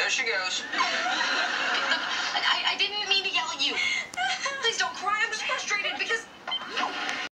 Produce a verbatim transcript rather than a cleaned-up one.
There she goes. Look, I, I didn't mean to yell at you. Please don't cry. I'm just frustrated because